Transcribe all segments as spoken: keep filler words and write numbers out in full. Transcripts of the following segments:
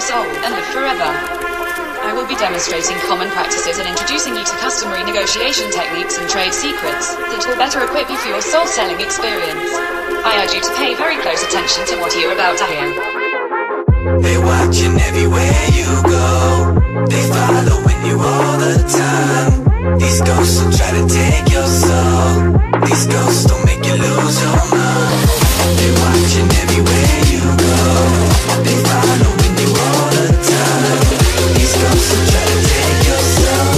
soul and live forever. I will be demonstrating common practices and introducing you to customary negotiation techniques and trade secrets that will better equip you for your soul-selling experience. I urge you to pay very close attention to what you're about to hear. They're watching everywhere you go. They following you all the time. These ghosts will try to take your soul. These ghosts don't make you lose your mind. They're watching everywhere you go. They following you all the time. These ghosts will try to take your soul.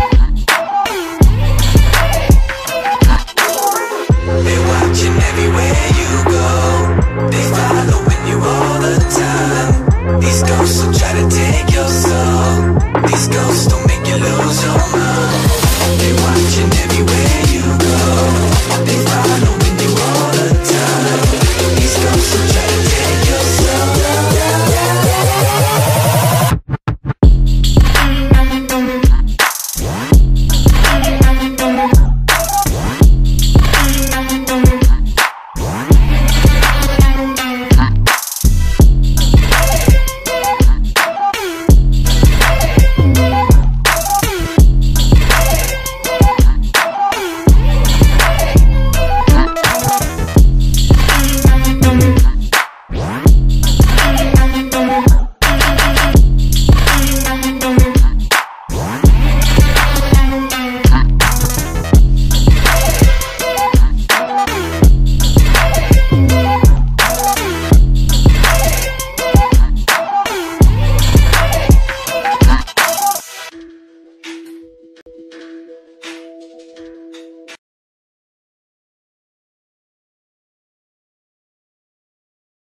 They're watching everywhere